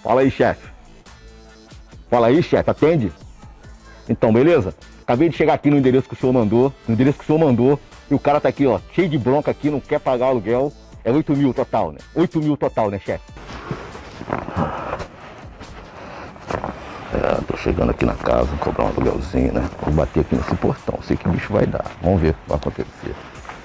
Fala aí, chefe. Fala aí, chefe, atende? Então, beleza? Acabei de chegar aqui no endereço que o senhor mandou. E o cara tá aqui, ó, cheio de bronca aqui, não quer pagar o aluguel. É 8 mil total, né? 8 mil total, né, chefe? Tô chegando aqui na casa, vou cobrar um aluguelzinho, né? Vou bater aqui nesse portão, sei que bicho vai dar. Vamos ver o que vai acontecer.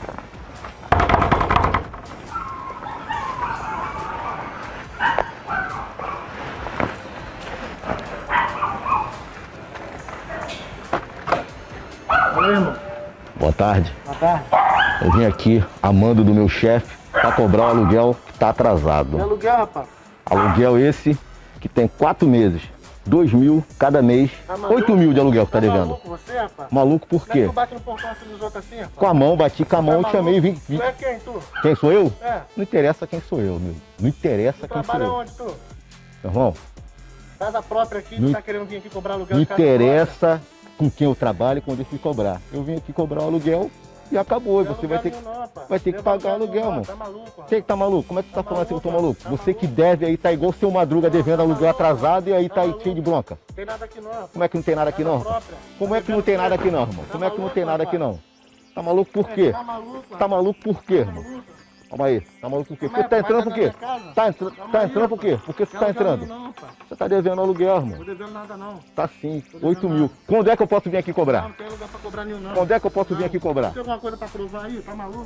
Oi, irmão. Boa tarde. Boa tarde. Eu vim aqui a mando do meu chefe para cobrar o aluguel que tá atrasado. Que aluguel, rapaz? Aluguel esse que tem 4 meses. 2 mil cada mês. Tá maluco? 8 mil de aluguel que tá devendo. Maluco você, rapaz? Maluco por Como é que quê? tu bate no portão assim dos outros assim, rapaz? Com a mão, bati com a mão, Tá te chamei e vim. Tu é quem, tu? Quem sou eu? É. Não interessa quem sou eu, meu. Não interessa Tu quem sou trabalha eu. onde, tu? Meu irmão, Casa própria aqui, Não- tu tá querendo vir aqui cobrar aluguel não de casa própria? interessa com quem eu trabalho e quando eu fui cobrar. Eu vim aqui cobrar o aluguel e acabou. E Não você tem vai ter que. aluguel nenhum, não, rapaz. vai ter que Não pagar tem aluguel, nenhum, mano. Tá maluco, mano? Você que tá maluco? Como é que tu tá falando assim que eu tô maluco? Tá Você que maluco. deve aí, tá igual o seu Madruga devendo aluguel atrasado e aí tá aí cheio de bronca. Não tem nada aqui não, rapaz. Como é que não tem nada aqui não? Casa própria. Como é que não tem nada aqui não, irmão? Como é que não tem nada aqui não? Tá maluco por quê? Tá maluco, Tá maluco por quê, irmão? maluco? Calma aí, tá maluco por quê? Como é? Porque tá entrando por Vai quê? na minha casa? Tá Calma aí, entrando por quê? Por que você Não tá tem aluguel entrando? nenhum, não, rapaz. Você tá devendo aluguel, Não irmão. tô devendo nada não. Tá sim, devendo 8 mil. nada. Quando é que eu posso vir aqui cobrar? Não tem lugar pra cobrar nenhum não. Quando é que eu posso vir aqui cobrar? Tem alguma coisa pra provar aí? Tá maluco?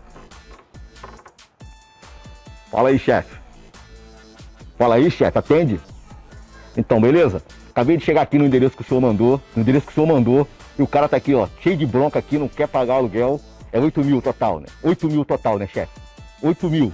Fala aí, chefe. Fala aí, chefe, atende? Então, beleza? Acabei de chegar aqui no endereço que o senhor mandou. E o cara tá aqui, ó, cheio de bronca aqui, não quer pagar o aluguel. É 8 mil total, né? 8 mil total, né, chefe? 8 mil.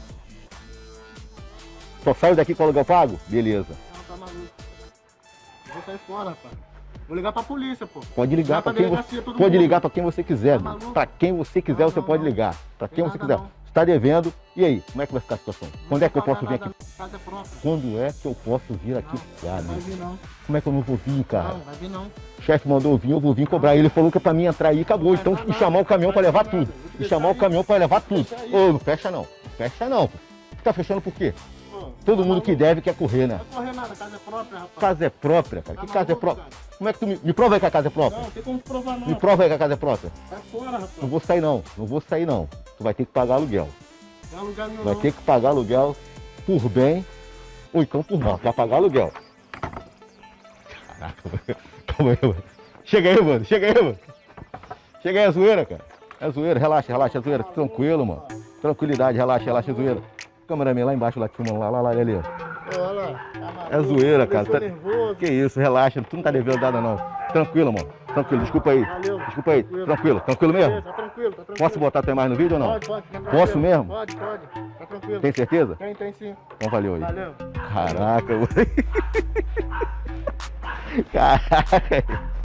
Só saio daqui com o aluguel pago? Beleza. Não, tá maluco. Eu vou sair fora, rapaz. Vou ligar pra polícia, pô. Pode ligar Vai pra pra quem delegacia, você todo pode mundo. ligar para quem você quiser, Tá meu. maluco? Pra quem você quiser, Não, você não, pode não. ligar. Pra Tem quem nada você quiser. não. Você tá devendo. E aí, como é que vai ficar a situação? Quando é que eu posso vir aqui? Casa é própria. Quando é que eu posso vir aqui? Não, Ah, não vai meu. vir não. Como é que eu não vou vir, cara? Não, vai vir não. O chefe mandou eu vir, eu vou vir cobrar. Ele falou que é pra mim entrar aí e acabou. Então, e chamar o caminhão pra levar tudo. E chamar o caminhão pra levar tudo. Ô, não fecha não. Fecha não. Pô. Tá fechando por quê? Pô, Todo tá mundo que maluco? deve quer correr, né? Não vai correr nada, casa é própria, rapaz. Casa é própria, cara. Tá Que casa é maluco, própria? cara? Como é que tu me prova aí que a casa é própria? Não, tem como provar não. Me prova aí que a casa é própria. Sai fora, rapaz. Não vou sair não. Não vou sair não. Tu vai ter que pagar aluguel. Não tem lugar nenhum Vai não. ter que pagar aluguel por bem ou então por mal. Vai pagar aluguel. Caraca, calma aí, mano. Chega aí, mano. Chega aí, mano. Chega aí, é zoeira, cara. É zoeira. Relaxa, relaxa, é zoeira. Tranquilo, mano. Tranquilidade, relaxa, relaxa, é zoeira. Câmeraman lá embaixo, lá te filmando, lá, ali, ó. Ô, olha lá. Tá maluco, É zoeira, me cara. deixou Tá... nervoso. Que isso, relaxa. Tu não tá devendo nada, não. Tranquilo, mano. Tranquilo, desculpa aí. Valeu. Desculpa aí. Tranquilo, tranquilo Beleza, mesmo? tá tranquilo, tá tranquilo. Posso botar tua imagem no vídeo ou não? Pode, pode. tá Posso tranquilo. mesmo? Pode, pode. Tá tranquilo. Tem certeza? Tem sim. Então valeu aí. Valeu. Caraca, mano. Caraca.